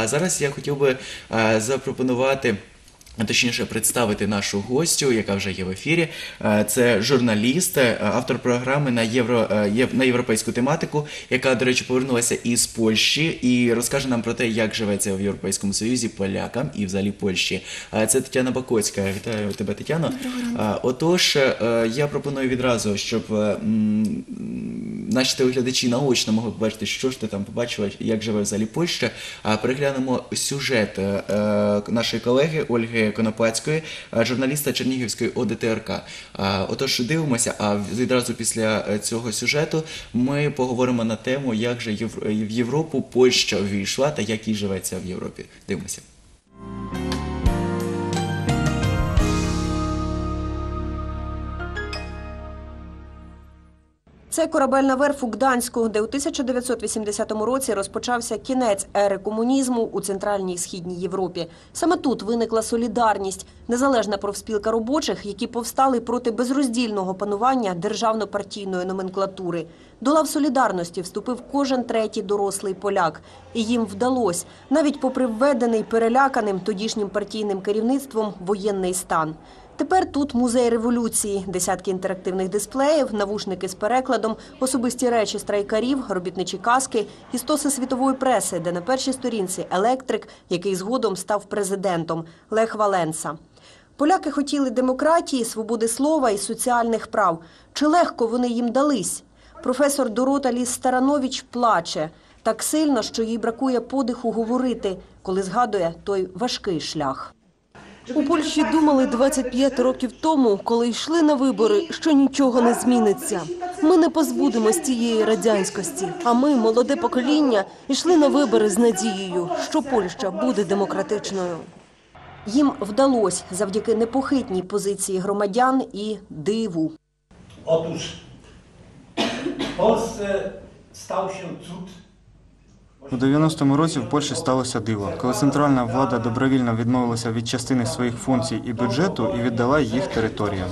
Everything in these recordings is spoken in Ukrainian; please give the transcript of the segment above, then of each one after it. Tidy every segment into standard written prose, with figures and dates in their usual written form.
А зараз я хотів би запропонувати, точніше, представити нашу гостю, яка вже є в ефірі. Це журналіст, автор програми на європейську тематику, яка, до речі, повернулася із Польщі і розкаже нам про те, як живеться в Європейському Союзі полякам і взагалі Польщі. Це Тетяна Бакоцька. Вітаю тебе, Тетяно. Отож, я пропоную відразу, щоб наші телеглядачі наочно могли побачити, що ж ти там побачила, як живе взагалі Польща. Переглянемо сюжет нашої колеги Ольги Конопацької, журналіста Чернігівської ОДТРК. Отож, дивимося, а відразу після цього сюжету ми поговоримо на тему, як же в Європу Польща увійшла та як їй живеться в Європі. Дивимося. Це корабельна верф у Гданську, де у 1980 році розпочався кінець ери комунізму у Центральній і Східній Європі. Саме тут виникла солідарність, незалежна профспілка робочих, які повстали проти безроздільного панування державно-партійної номенклатури. До лав солідарності вступив кожен третій дорослий поляк. І їм вдалося, навіть попри введений переляканим тодішнім партійним керівництвом воєнний стан. Тепер тут музей революції, десятки інтерактивних дисплеїв, навушники з перекладом, особисті речі страйкарів, робітничі каски і стоси світової преси, де на першій сторінці електрик, який згодом став президентом – Лех Валенса. Поляки хотіли демократії, свободи слова і соціальних прав. Чи легко вони їм дались? Професор Дорота Ліс-Старанович плаче. Так сильно, що їй бракує подиху говорити, коли згадує той важкий шлях. У Польщі думали 25 років тому, коли йшли на вибори, що нічого не зміниться. Ми не позбудемось цієї радянськості. А ми, молоде покоління, йшли на вибори з надією, що Польща буде демократичною. Їм вдалося завдяки непохитній позиції громадян і диву. Otóż w Polsce stał się cud. У 90-му році в Польщі сталося диво, коли центральна влада добровільно відмовилася від частини своїх функцій і бюджету і віддала їх територіям.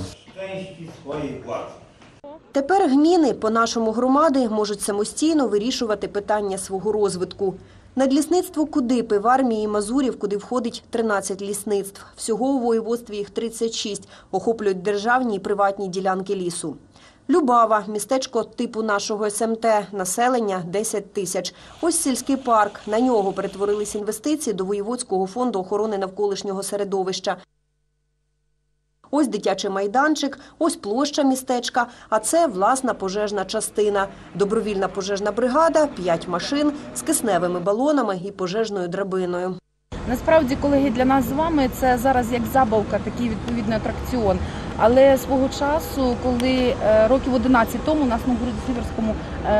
Тепер гміни по нашому громади можуть самостійно вирішувати питання свого розвитку. Надлісництво Кудипи в армії Мазурів, куди входить 13 лісництв. Всього у воєводстві їх 36, охоплюють державні і приватні ділянки лісу. Любава – містечко типу нашого СМТ, населення – 10 тисяч. Ось сільський парк, на нього перетворились інвестиції до Воєводського фонду охорони навколишнього середовища. Ось дитячий майданчик, ось площа містечка, а це власна пожежна частина. Добровільна пожежна бригада, 5 машин з кисневими балонами і пожежною драбиною. Насправді, колеги, для нас з вами це зараз як забавка, такий відповідний атракціон. Але свого часу, коли років 11 тому у нас на Городі-Сіверському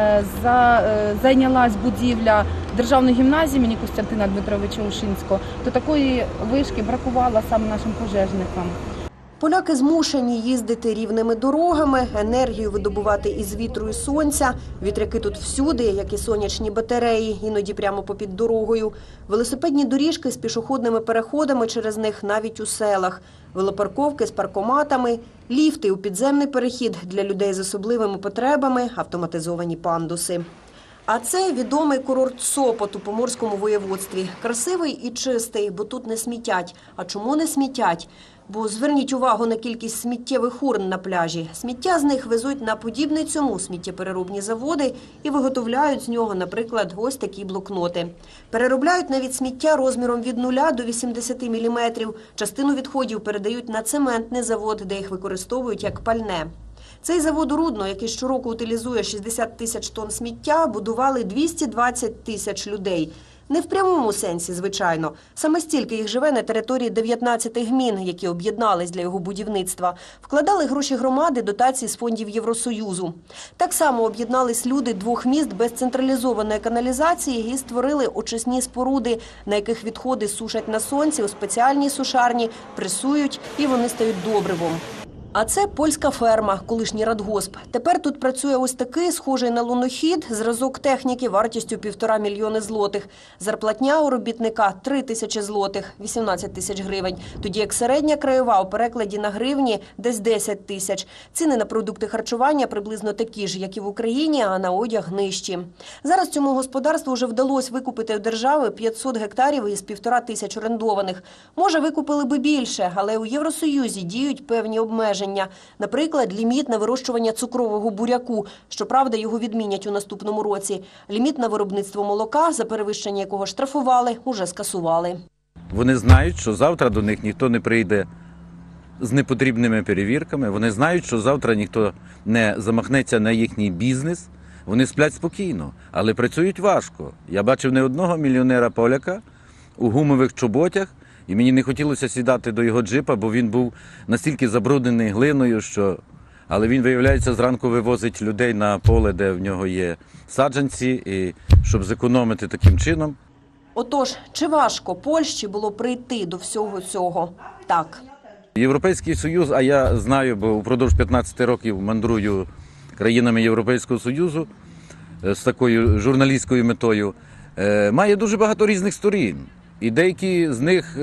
зайнялась будівля державної гімназії імені Костянтина Дмитровича Ушинського, то такої вишки бракувало саме нашим пожежникам. Поляки змушені їздити рівними дорогами, енергію видобувати із вітру і сонця. Вітряки тут всюди, як і сонячні батареї, іноді прямо попід дорогою. Велосипедні доріжки з пішохідними переходами через них навіть у селах. Велопарковки з паркоматами, ліфти у підземний перехід для людей з особливими потребами, автоматизовані пандуси. А це відомий курорт Сопот у Поморському воєводстві. Красивий і чистий, бо тут не смітять. А чому не смітять? Бо зверніть увагу на кількість сміттєвих урн на пляжі. Сміття з них везуть на подібні цьому сміттєпереробні заводи і виготовляють з нього, наприклад, ось такі блокноти. Переробляють навіть сміття розміром від 0 до 80 мм. Частину відходів передають на цементний завод, де їх використовують як пальне. Цей завод у Рудно, який щороку утилізує 60 тисяч тонн сміття, будували 220 тисяч людей. Не в прямому сенсі, звичайно. Саме стільки їх живе на території 19 гмін, які об'єднались для його будівництва. Вкладали гроші громади, дотації з фондів Євросоюзу. Так само об'єднались люди 2 міст без централізованої каналізації і створили очисні споруди, на яких відходи сушать на сонці у спеціальній сушарні, пресують і вони стають добривом. А це польська ферма, колишній радгосп. Тепер тут працює ось такий, схожий на лунохід, зразок техніки вартістю 1,5 мільйони злотих. Зарплатня у робітника – 3 тисячі злотих, 18 тисяч гривень. Тоді як середня краєва у перекладі на гривні – десь 10 тисяч. Ціни на продукти харчування приблизно такі ж, як і в Україні, а на одяг нижчі. Зараз цьому господарству вже вдалося викупити у держави 500 гектарів із 1,5 тисяч орендованих. Може, викупили би більше, але у Євросоюзі діють певні обмеження. Наприклад, ліміт на вирощування цукрового буряку. Щоправда, його відмінять у наступному році. Ліміт на виробництво молока, за перевищення якого штрафували, уже скасували. Вони знають, що завтра до них ніхто не прийде з непотрібними перевірками. Вони знають, що завтра ніхто не замахнеться на їхній бізнес. Вони сплять спокійно, але працюють важко. Я бачив не одного мільйонера-поляка у гумових чоботях, і мені не хотілося сідати до його джипа, бо він був настільки забруднений глиною, що... Але він, виявляється, зранку вивозить людей на поле, де в нього є саджанці, і щоб зекономити таким чином. Отож, чи важко Польщі було прийти до всього цього? Так. Європейський Союз, а я знаю, бо впродовж 15 років мандрую країнами Європейського Союзу з такою журналістською метою, має дуже багато різних сторін. І деякі з них,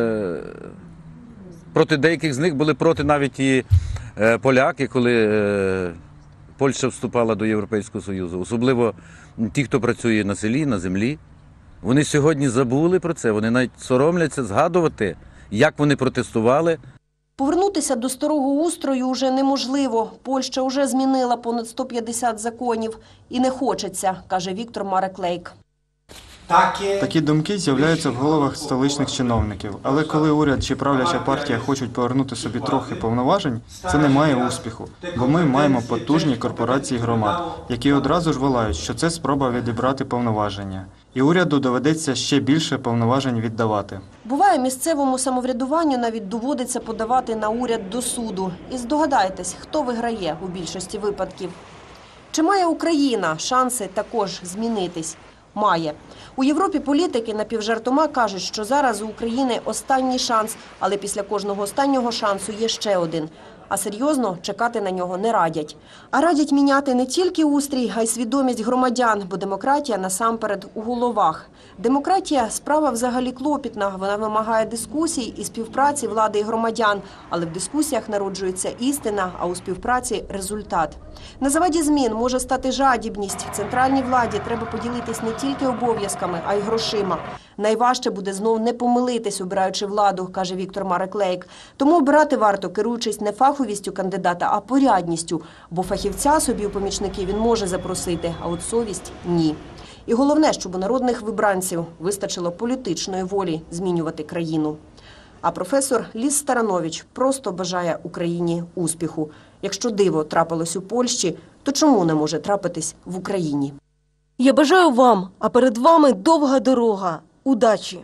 проти деяких з них були проти навіть і поляки, коли Польща вступала до Європейського Союзу. Особливо ті, хто працює на селі, на землі. Вони сьогодні забули про це, вони навіть соромляться згадувати, як вони протестували. Повернутися до старого устрою уже неможливо. Польща вже змінила понад 150 законів. І не хочеться, каже Віктор Марек-Лейк. Такі думки з'являються в головах столичних чиновників. Але коли уряд чи правляча партія хочуть повернути собі трохи повноважень, це не має успіху. Бо ми маємо потужні корпорації громад, які одразу ж волають, що це спроба відібрати повноваження. І уряду доведеться ще більше повноважень віддавати. Буває, місцевому самоврядуванню навіть доводиться подавати на уряд до суду. І здогадайтесь, хто виграє у більшості випадків. Чи має Україна шанси також змінитись? Має. У Європі політики напівжартома кажуть, що зараз у України останній шанс, але після кожного останнього шансу є ще один. А серйозно чекати на нього не радять. А радять міняти не тільки устрій, а й свідомість громадян, бо демократія насамперед у головах. Демократія – справа взагалі клопітна, вона вимагає дискусій і співпраці влади і громадян. Але в дискусіях народжується істина, а у співпраці – результат. На заваді змін може стати жадібність. Центральній владі треба поділитись не тільки обов'язками, а й грошима. Найважче буде знов не помилитись, обираючи владу, каже Віктор Марек-Лейк. Тому обирати варто, керуючись не фаховістю кандидата, а порядністю. Бо фахівця собі у помічники він може запросити, а от совість – ні. І головне, щоб у народних вибранців вистачило політичної волі змінювати країну. А професор Ліс Старанович просто бажає Україні успіху. Якщо диво трапилось у Польщі, то чому не може трапитись в Україні? Я бажаю вам, а перед вами довга дорога. Удачі!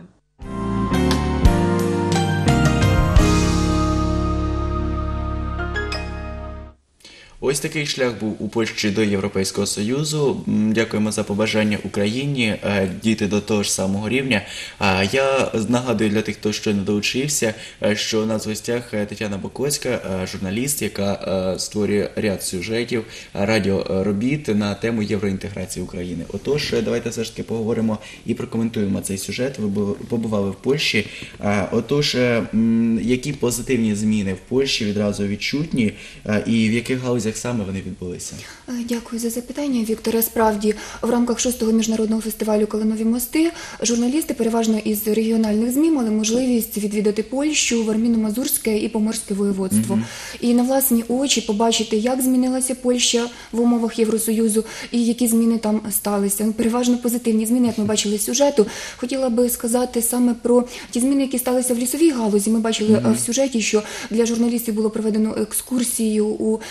Ось такий шлях був у Польщі до Європейського Союзу. Дякуємо за побажання Україні дійти до того ж самого рівня. Я нагадую для тих, хто ще не доучився, що у нас в гостях Тетяна Бокоцька, журналіст, яка створює ряд сюжетів, радіоробіт на тему євроінтеграції України. Отож, давайте все ж таки поговоримо і прокоментуємо цей сюжет. Ви побували в Польщі. Отож, які позитивні зміни в Польщі відразу відчутні і в яких галузях саме вони відбулися? Дякую за запитання, Вікторе. Справді, в рамках 6-го міжнародного фестивалю «Калинові мости» журналісти, переважно із регіональних ЗМІ, мали можливість відвідати Польщу, Варміно-Мазурське і Поморське воєводство. І на власні очі побачити, як змінилася Польща в умовах Євросоюзу і які зміни там сталися. Переважно позитивні зміни, як ми бачили з сюжету. Хотіла би сказати саме про ті зміни, які сталися в лісовій галузі. Ми бачили в сюжеті, що для журналістів було проведено екскурсію у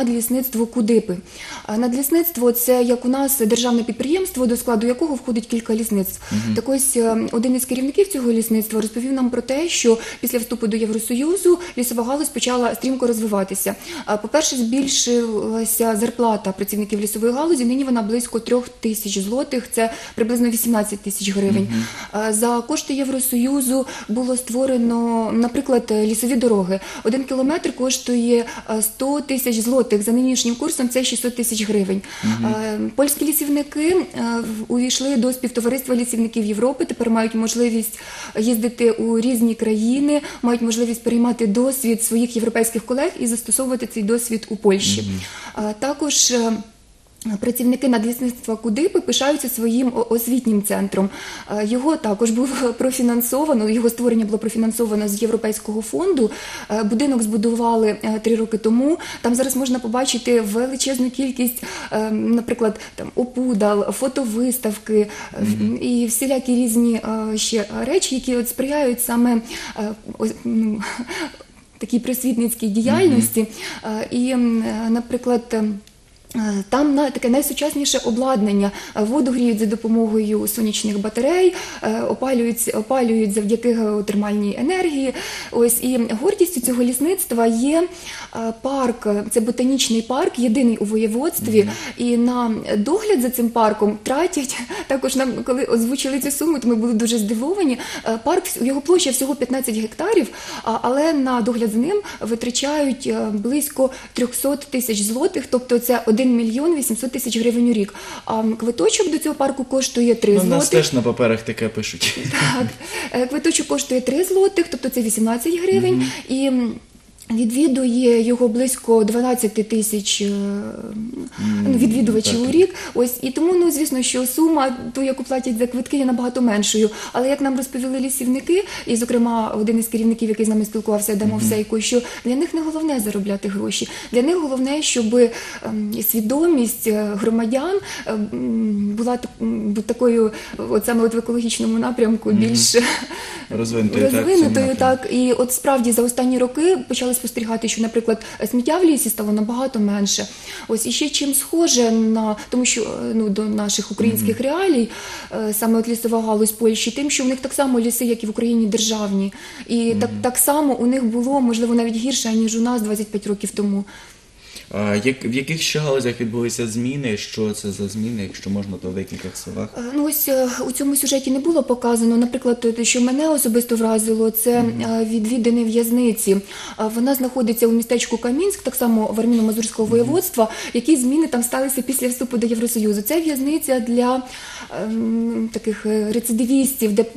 надлісництво Кудипи. Надлісництво – це, як у нас, державне підприємство, до складу якого входить кілька лісництв. Так ось, один із керівників цього лісництва розповів нам про те, що після вступу до Євросоюзу лісова галузь почала стрімко розвиватися. По-перше, збільшилася зарплата працівників лісової галузі, нині вона близько 3 тисяч злотих, це приблизно 18 тисяч гривень. За кошти Євросоюзу було створено, наприклад, лісові дороги. 1 кілометр коштує 100 тисяч злотих, за нинішнім курсом це 600 тисяч гривень. Польські лісівники увійшли до співтовариства лісівників Європи, тепер мають можливість їздити у різні країни, мають можливість переймати досвід своїх європейських колег і застосовувати цей досвід у Польщі. Також працівники надлісництва Кудипи пишаються своїм освітнім центром. Його також було профінансовано, його створення було профінансовано з Європейського фонду. Будинок збудували 3 роки тому. Там зараз можна побачити величезну кількість, наприклад, там опудал, фотовиставки і всілякі різні ще речі, які от сприяють саме такій просвітницькій діяльності. І, наприклад, там таке найсучасніше обладнання. Воду гріють за допомогою сонячних батарей, опалюють завдяки геотермальній енергії. Ось, і гордістю цього лісництва є парк, це ботанічний парк, єдиний у воєводстві. І на догляд за цим парком тратять, також нам, коли озвучили цю суму, то ми були дуже здивовані. Парк, його площа всього 15 гектарів, але на догляд за ним витрачають близько 300 тисяч злотих, тобто це 1 мільйон 800 тисяч гривень у рік. А квиточок до цього парку коштує 3 злотих. У нас теж на паперах таке пишуть. Так. Квиточок коштує 3 злотих, тобто це 18 гривень. І відвідує його близько 12 тисяч відвідувачів у рік. Ось, і тому, звісно, що сума, ту, яку платять за квитки, є набагато меншою. Але як нам розповіли лісівники, і, зокрема, один із керівників, який з нами спілкувався, Адам Овсейко, що для них не головне заробляти гроші. Для них головне, щоб свідомість громадян була такою, от саме в екологічному напрямку, більш розвинутою. Так. І от справді за останні роки почали спостерігати, що, наприклад, сміття в лісі стало набагато менше. Ось, і ще чим схоже тому що до наших українських реалій, саме от лісова галузь Польщі, тим, що в них так само ліси, як і в Україні, державні. І так само у них було, можливо, навіть гірше, ніж у нас 25 років тому. В яких ще галузях відбулися зміни? Що це за зміни, якщо можна, то в декількох словах? Ось у цьому сюжеті не було показано. Наприклад, те, що мене особисто вразило, це відвідини в'язниці. Вона знаходиться у містечку Камінськ, так само в Арміно-Мазурського воєводства. Які зміни там сталися після вступу до Євросоюзу? Це в'язниця для таких рецидивістів, де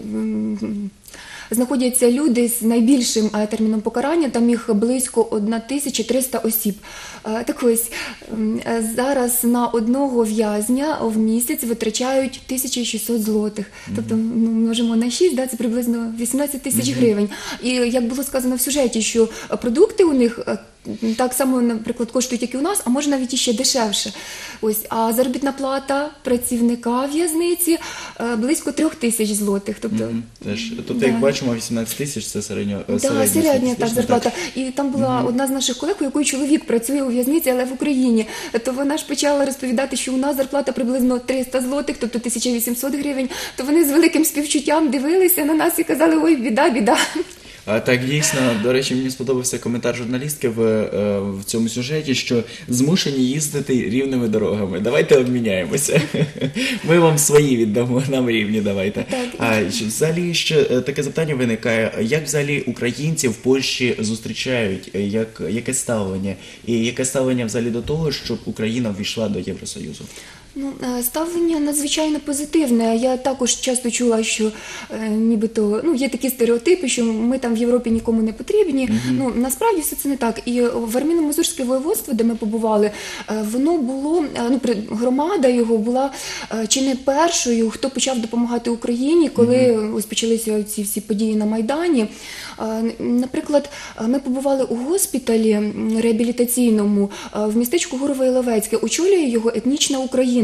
знаходяться люди з найбільшим терміном покарання, там їх близько 1300 осіб. Так ось, зараз на одного в'язня в місяць витрачають 1600 злотих. Тобто, множимо на 6, це приблизно 18 тисяч гривень. І, як було сказано в сюжеті, що продукти у них так само, наприклад, коштують, як і у нас, а може навіть іще дешевше. Ось, а заробітна плата працівника в'язниці близько 3000 злотих. Тобто, як бачимо, 18 тисяч – це середня зарплата. І там була одна з наших колег, у якої чоловік працює у в'язниці, але в Україні. То вона ж почала розповідати, що у нас зарплата приблизно 300 злотих, тобто 1800 гривень. То вони з великим співчуттям дивилися на нас і казали: ой, біда, біда. Так, дійсно, до речі, мені сподобався коментар журналістки в цьому сюжеті, що змушені їздити рівними дорогами. Давайте обміняємося. Ми вам свої віддамо, нам рівні давайте. Взагалі, ще таке запитання виникає, як взагалі українці в Польщі зустрічають, яке ставлення? І яке ставлення взагалі до того, щоб Україна ввійшла до Євросоюзу? Ставлення надзвичайно позитивне. Я також часто чула, що нібито є такі стереотипи, що ми там в Європі нікому не потрібні. Насправді все це не так. І в Арміно-Мазурське воєводство, де ми побували, воно було, громада його була чи не першою, хто почав допомагати Україні, коли ось почалися ці всі події на Майдані. Наприклад, ми побували у госпіталі реабілітаційному в містечку Горове-Іловецьке. Очолює його етнічна українка.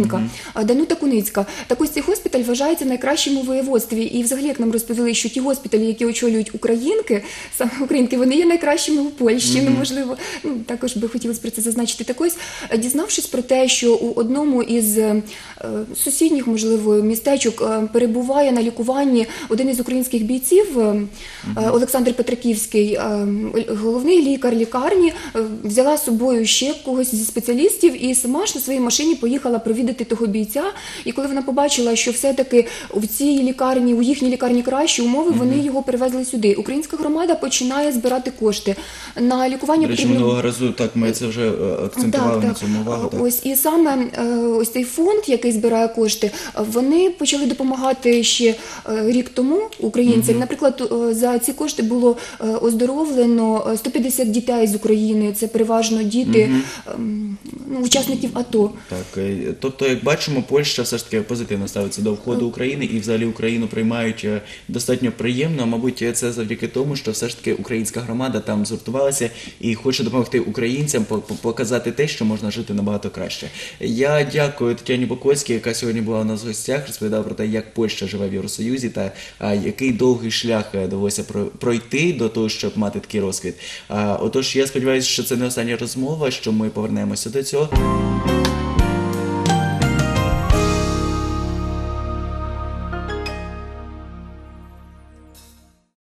українка Данута Куницька. Так ось цей госпіталь вважається найкращим у воєводстві. І взагалі, як нам розповіли, що ті госпіталі, які очолюють українки, саме українки, вони є найкращими у Польщі. Можливо, також би хотілося про це зазначити. Так ось, дізнавшись про те, що у одному із сусідніх, можливо, містечок перебуває на лікуванні один із українських бійців, Олександр Петраківський, головний лікар лікарні, взяла з собою ще когось зі спеціалістів і сама ж на своїй машині поїхала провідати того бійця. І коли вона побачила, що все-таки в цій лікарні, у їхній лікарні кращі умови, вони його перевезли сюди. Українська громада починає збирати кошти. На лікування До речі, минулого разу так ми це вже акцентували на цьому увагу. Так. Ось і саме ось цей фонд, який збирає кошти, вони почали допомагати ще рік тому українцям. Наприклад, за ці кошти було оздоровлено 150 дітей з України. Це переважно діти учасників АТО. Так, тобто, як бачимо, Польща все ж таки позитивно ставиться до входу України і взагалі Україну приймають достатньо приємно. Мабуть, це завдяки тому, що все ж таки українська громада там згуртувалася і хоче допомогти українцям показати те, що можна жити набагато краще. Я дякую Тетяні Бокоцькій, яка сьогодні була у нас в гостях, розповідала про те, як Польща живе в Євросоюзі та який довгий шлях довелося пройти до того, щоб мати такий розквіт. Отож, я сподіваюся, що це не остання розмова, що ми повернемося до цього.